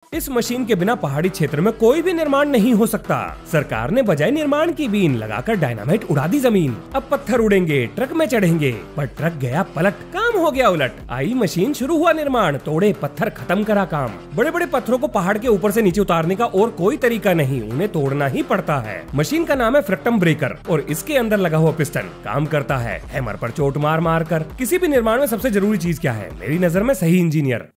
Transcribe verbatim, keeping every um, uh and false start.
इस मशीन के बिना पहाड़ी क्षेत्र में कोई भी निर्माण नहीं हो सकता। सरकार ने बजाय निर्माण की बीन लगाकर डायनामाइट उड़ा दी जमीन। अब पत्थर उड़ेंगे, ट्रक में चढ़ेंगे, पर ट्रक गया पलट, काम हो गया उलट। आई मशीन, शुरू हुआ निर्माण, तोड़े पत्थर, खत्म करा काम। बड़े बड़े पत्थरों को पहाड़ के ऊपर से नीचे उतारने का और कोई तरीका नहीं, उन्हें तोड़ना ही पड़ता है। मशीन का नाम है फ्रैक्टम ब्रेकर और इसके अंदर लगा हुआ पिस्टन काम करता है हैमर पर चोट मार मार कर। किसी भी निर्माण में सबसे जरूरी चीज क्या है? मेरी नजर में सही इंजीनियर।